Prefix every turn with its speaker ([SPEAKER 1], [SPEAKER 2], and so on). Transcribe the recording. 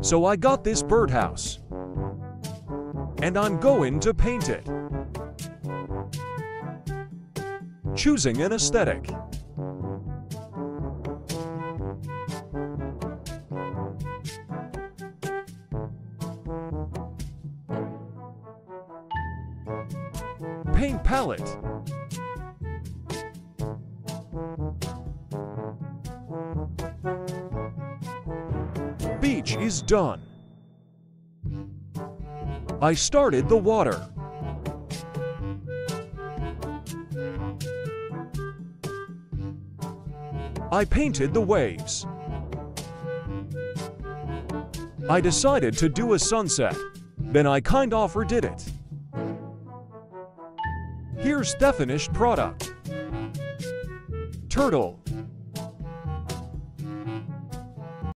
[SPEAKER 1] So I got this birdhouse, and I'm going to paint it. Choosing an aesthetic. Paint palette. Beach is done. I started the water. I painted the waves. I decided to do a sunset. Then I kind of redid it. Here's the finished product. Turtle.